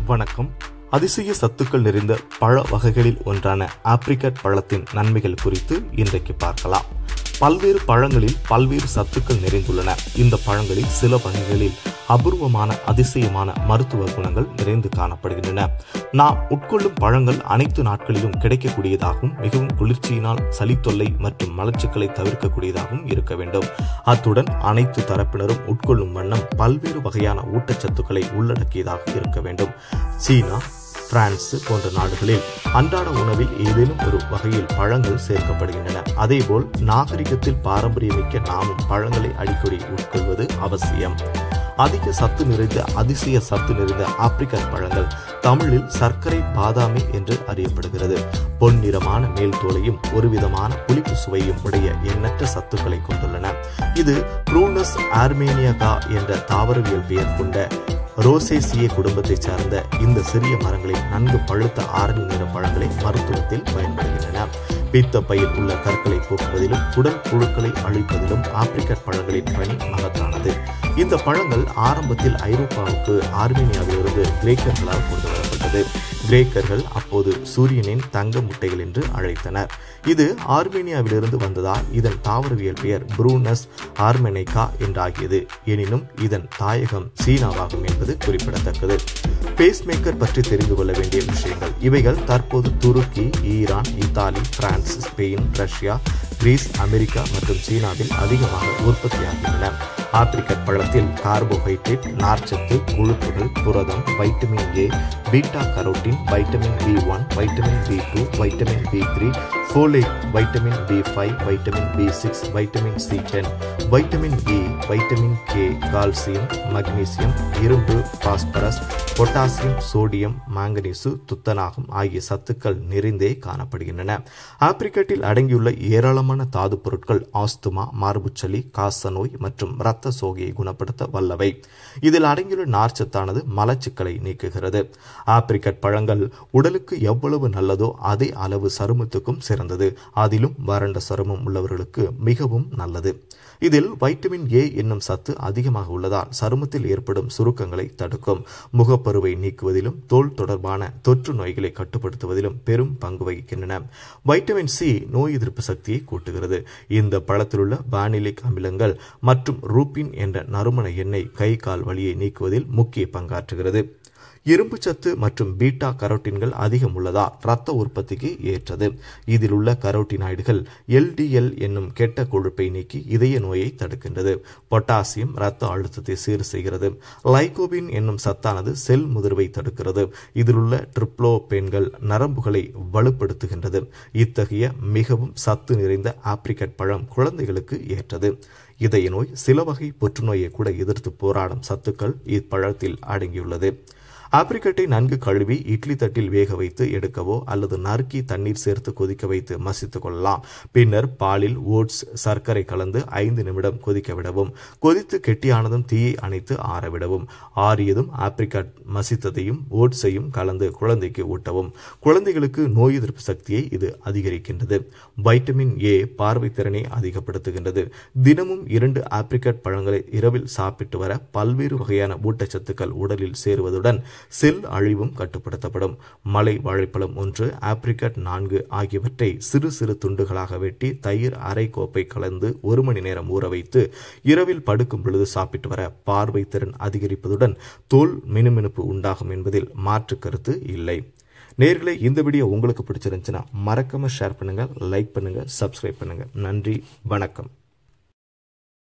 வணக்கம். அதிசய சத்துக்கள் நிறைந்த பழ வகைகளில் ஒன்றான ஆப்ரிகாட் பழத்தின் நன்மைகள் குறித்து இன்றைக்கு பார்க்கலாம். பல்வேறு பழங்களில் பல்வேறு சத்துக்கள் நிறைந்துள்ளன. இந்த பழங்களில் சில வகைகளில் அபூர்வமான அதிசயமான மருத்துவ குணங்கள் நிறைந்து காணப்படுகின்றன. நாம் உட்கொள்ளும் பழங்கள் அனைத்து நாட்களிலும் கிடைக்கக்கூடியதாகவும் மிகவும் குளிர்ச்சியினால் சளித்தொல்லை மற்றும் மலச்சிக்கலை தவிர்க்கக்கூடியதாகவும் இருக்க வேண்டும். அத்துடன் அனைத்து தரப்பினரும் உட்கொள்ளும் வண்ணம் பல்வேறு வகையான ஊட்டச்சத்துக்களை உள்ளடக்கியதாக இருக்க வேண்டும். சீனா, பிரான்ஸ் போன்ற நாடுகளில் அன்றாட உணவில் ஏதேனும் ஒரு வகையில் பழங்கள் சேர்க்கப்படுகின்றன. அதேபோல் நாகரிகத்தில் பாரம்பரியமிக்க நாமும் பழங்களை அடிக்கடி உட்கொள்வது அவசியம். அதிக சத்து நிறைந்த அதிசய சத்து நிறைந்த ஆப்ரிகாட் பழங்கள் தமிழில் சர்க்கரை பாதாமி என்று அறியப்படுகிறது. பொன்னிறமான மேல் தோலையும் ஒருவிதமான புளிப்பு சுவையும் உடைய எண்ணற்ற சத்துக்களை கொண்டுள்ளன. இது ப்ரூனஸ் ஆர்மேனியகா என்ற தாவரவியல் பெயர் கொண்ட ரோசேசியே குடும்பத்தை சார்ந்த இந்த சிறிய மரங்களில் நன்கு பழுத்த ஆரஞ்சு நிற பழங்களை மருத்துவத்தில் பயன்படுகின்றன. பித்த பையில் உள்ள கற்களை போக்குவதிலும் குடல் புழுக்களை அழிப்பதிலும் ஆப்ரிகாட் பழங்களின் பணி மகத்தானது. இந்த பழங்கள் ஆரம்பத்தில் ஐரோப்பாவுக்கு ஆர்மேனியாவிலிருந்து கிரேக்கர்களால் கொண்டு வரப்பட்டது. கிரேக்கர்கள் அப்போது சூரியனின் தங்க முட்டைகள் என்று அழைத்தனர். இது ஆர்மேனியாவிலிருந்து வந்ததால் இதன் தாவரவியல் பெயர் ப்ரூனஸ் ஆர்மெனைகா என்றாகியது. எனினும் இதன் தாயகம் சீனாவாகும் என்பது குறிப்பிடத்தக்கது. பேஸ்மேக்கர் பற்றி தெரிந்து கொள்ள வேண்டிய விஷயங்கள் இவைகள் தற்போது Turkey, Iran, Italy, France, Spain, Russia, Greece, America மற்றும் சீனாவில் அதிகமாக உற்பத்தியாகின்றன. ஆப்ரிகாட் பழத்தில் கார்போஹைட்ரேட், நார்ச்சத்து, கொழுப்புகள், புரதம், vitamin A, beta carotene, vitamin B1, vitamin B2, vitamin B3, folate, vitamin B5, vitamin B6, vitamin C10, vitamin E, vitamin K, calcium, magnesium, இரும்பு, phosphorus, potassium, sodium, manganese, துத்தநாகம் ஆகிய சத்துக்கள் நிறைந்தே காணப்படுகின்றன. ஆப்ரிகாட்டில் அடங்கியுள்ள ஏராளமான தாது பொருட்கள் ஆஸ்துமா, மார்புச்சளி, காசநோய் மற்றும் இரத்த சோகையை குணப்படுத்த வல்லவை. இதில் அடங்கியுள்ள நார்ச்சத்தானது மலச்சிக்கலை நீக்குகிறது. ஆப்ரிகாட் பழங்கள் உடலுக்கு எவ்வளவு நல்லதோ அதே அளவு சருமத்துக்கும் சிறந்தது. அதிலும் வறண்ட சருமம் உள்ளவர்களுக்கு மிகவும் நல்லது. இதில் வைட்டமின் ஏ என்னும் சத்து அதிகமாக உள்ளதால் சருமத்தில் ஏற்படும் சுருக்கங்களை தடுக்கும். முகப்பருவை நீக்குவதிலும் தோல் தொடர்பான தொற்று நோய்களை கட்டுப்படுத்துவதிலும் பெரும் பங்கு வகிக்கின்றன. வைட்டமின் சி நோய் எதிர்ப்பு சக்தியை கூட்டுகிறது. இந்த பழத்தில் உள்ள வானிலிக் அமிலங்கள் மற்றும் ரூபின் என்ற நறுமண எண்ணெய் கை கால் வலியை நீக்குவதில் முக்கிய பங்காற்றுகிறது. இரும்பு சத்து மற்றும் பீட்டா கரோட்டின்கள் அதிகம் உள்ளதால் இரத்த உற்பத்திக்கு ஏற்றது. இதில் உள்ள கரோட்டினாய்டுகள் LDL என்னும் கெட்ட கொழுப்பை நீக்கி இதய நோயை தடுக்கின்றது. பொட்டாசியம் இரத்த அழுத்தத்தை சீர் செய்கிறது. லைகோபின் என்னும் சத்தானது செல் முதிர்வை தடுக்கிறது. இதில் உள்ள ட்ரிப்ளோபேன்கள் நரம்புகளை வலுப்படுத்துகின்றது. இத்தகைய மிகவும் சத்து நிறைந்த ஆப்ரிகாட் பழம் குழந்தைகளுக்கு ஏற்றது. இதய நோய், சில வகை புற்றுநோயை கூட எதிர்த்து போராடும் சத்துக்கள் இப்பழத்தில் அடங்கியுள்ளது. ஆப்ரிகாட்டை நன்கு கழுவி இட்லி தட்டில் வேக வைத்து எடுக்கவோ அல்லது நறுக்கி தண்ணீர் சேர்த்து கொதிக்க வைத்து மசித்துக் கொள்ளலாம். பின்னர் பாலில் ஓட்ஸ், சர்க்கரை கலந்து 5 நிமிடம் கொதிக்க விடவும். கொதித்து கெட்டியானதும் தீயை அணைத்து ஆறவிடவும். ஆறியதும் ஆப்ரிகாட் மசித்ததையும் ஓட்ஸையும் கலந்து குழந்தைக்கு ஊட்டவும். குழந்தைகளுக்கு நோய் எதிர்ப்பு சக்தியை இது அதிகரிக்கின்றது. வைட்டமின் ஏ பார்வை திறனை அதிகப்படுத்துகின்றது. தினமும் 2 ஆப்ரிகாட் பழங்களை இரவில் சாப்பிட்டு வர பல்வேறு வகையான ஊட்டச்சத்துக்கள் உடலில் சேருவதுடன் செல் அழிவும் கட்டுப்படுத்தப்படும். மலை வாழைப்பழம் 1, ஆப்ரிகாட் 4 ஆகியவற்றை சிறு சிறு துண்டுகளாக வெட்டி தயிர் அரை கோப்பை கலந்து 1 மணி நேரம் ஊற வைத்து இரவில் படுக்கும் பொழுது சாப்பிட்டு வர பார்வை திறன் அதிகரிப்பதுடன் தோல் மினுமினுப்பு உண்டாகும் என்பதில் மாற்று கருத்து இல்லை. நேயர்களே, இந்த வீடியோ உங்களுக்கு பிடிச்சிருந்துச்சுன்னா மறக்காம ஷேர் பண்ணுங்க, லைக் பண்ணுங்க, சப்ஸ்கிரைப் பண்ணுங்க. நன்றி, வணக்கம்.